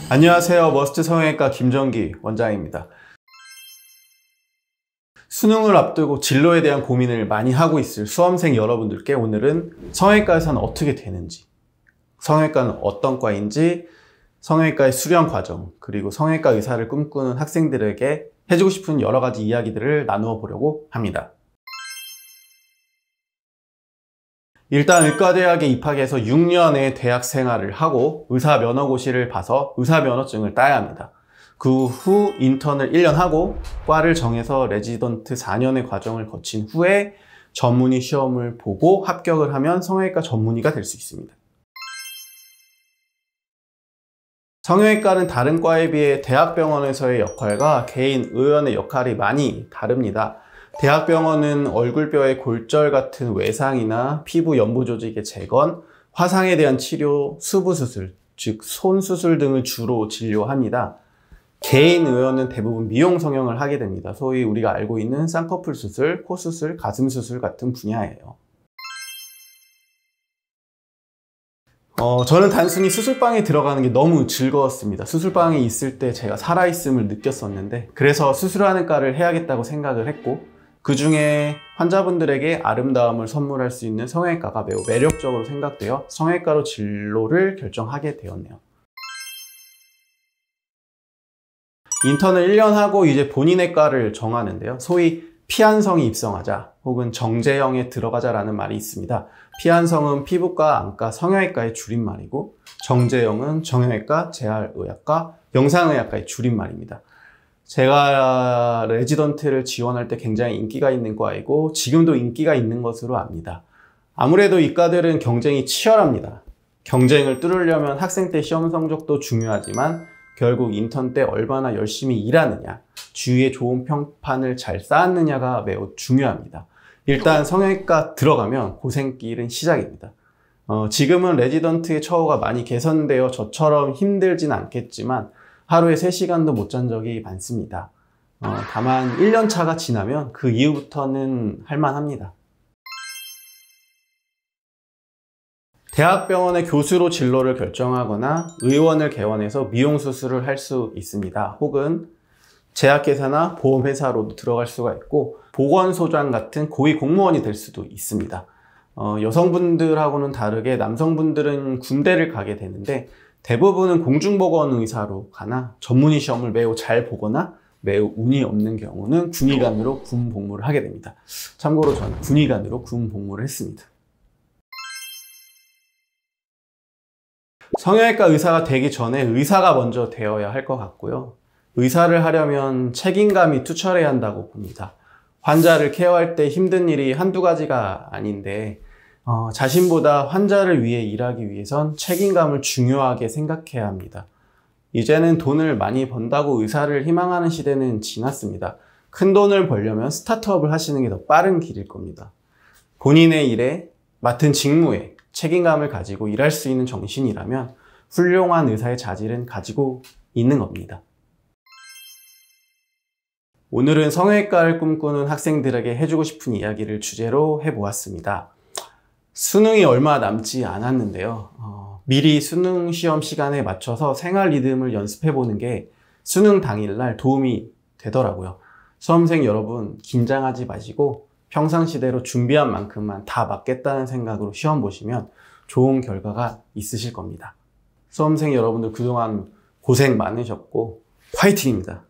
안녕하세요. 머스트 성형외과 김정기 원장입니다. 수능을 앞두고 진로에 대한 고민을 많이 하고 있을 수험생 여러분들께 오늘은 성형외과에서는 어떻게 되는지, 성형외과는 어떤 과인지, 성형외과의 수련 과정, 그리고 성형외과 의사를 꿈꾸는 학생들에게 해주고 싶은 여러 가지 이야기들을 나누어 보려고 합니다. 일단 의과대학에 입학해서 6년의 대학 생활을 하고 의사면허고시를 봐서 의사면허증을 따야 합니다. 그 후 인턴을 1년 하고 과를 정해서 레지던트 4년의 과정을 거친 후에 전문의 시험을 보고 합격을 하면 성형외과 전문의가 될 수 있습니다. 성형외과는 다른 과에 비해 대학병원에서의 역할과 개인 의원의 역할이 많이 다릅니다. 대학병원은 얼굴뼈의 골절 같은 외상이나 피부 연부 조직의 재건, 화상에 대한 치료, 수부수술, 즉 손수술 등을 주로 진료합니다. 개인 의원은 대부분 미용 성형을 하게 됩니다. 소위 우리가 알고 있는 쌍꺼풀 수술, 코 수술, 가슴 수술 같은 분야예요. 저는 단순히 수술방에 들어가는 게 너무 즐거웠습니다. 수술방에 있을 때 제가 살아있음을 느꼈었는데, 그래서 수술하는 과를 해야겠다고 생각을 했고, 그 중에 환자분들에게 아름다움을 선물할 수 있는 성형외과가 매우 매력적으로 생각되어 성형외과로 진로를 결정하게 되었네요. 인턴을 1년 하고 이제 본인의 과를 정하는데요. 소위 피한성이 입성하자 혹은 정제형에 들어가자라는 말이 있습니다. 피한성은 피부과, 안과, 성형외과의 줄임말이고, 정제형은 정형외과, 재활의학과, 영상의학과의 줄임말입니다. 제가 레지던트를 지원할 때 굉장히 인기가 있는 과이고 지금도 인기가 있는 것으로 압니다. 아무래도 이과들은 경쟁이 치열합니다. 경쟁을 뚫으려면 학생 때 시험 성적도 중요하지만 결국 인턴 때 얼마나 열심히 일하느냐, 주위에 좋은 평판을 잘 쌓았느냐가 매우 중요합니다. 일단 성형외과 들어가면 고생길은 시작입니다. 지금은 레지던트의 처우가 많이 개선되어 저처럼 힘들진 않겠지만 하루에 3시간도 못 잔 적이 많습니다. 다만 1년 차가 지나면 그 이후부터는 할만합니다. 대학병원의 교수로 진로를 결정하거나 의원을 개원해서 미용수술을 할 수 있습니다. 혹은 제약회사나 보험회사로도 들어갈 수가 있고, 보건소장 같은 고위 공무원이 될 수도 있습니다. 여성분들하고는 다르게 남성분들은 군대를 가게 되는데 대부분은 공중보건의사로 가나 전문의 시험을 매우 잘 보거나 매우 운이 없는 경우는 군의관으로 군 복무를 하게 됩니다. 참고로 저는 군의관으로 군 복무를 했습니다. 성형외과 의사가 되기 전에 의사가 먼저 되어야 할 것 같고요. 의사를 하려면 책임감이 투철해야 한다고 봅니다. 환자를 케어할 때 힘든 일이 한두 가지가 아닌데 자신보다 환자를 위해 일하기 위해선 책임감을 중요하게 생각해야 합니다. 이제는 돈을 많이 번다고 의사를 희망하는 시대는 지났습니다. 큰 돈을 벌려면 스타트업을 하시는 게 더 빠른 길일 겁니다. 본인의 일에, 맡은 직무에 책임감을 가지고 일할 수 있는 정신이라면 훌륭한 의사의 자질은 가지고 있는 겁니다. 오늘은 성형외과를 꿈꾸는 학생들에게 해주고 싶은 이야기를 주제로 해보았습니다. 수능이 얼마 남지 않았는데요. 미리 수능 시험 시간에 맞춰서 생활 리듬을 연습해보는 게 수능 당일날 도움이 되더라고요. 수험생 여러분, 긴장하지 마시고 평상시대로 준비한 만큼만 다 맞겠다는 생각으로 시험 보시면 좋은 결과가 있으실 겁니다. 수험생 여러분들 그동안 고생 많으셨고 화이팅입니다.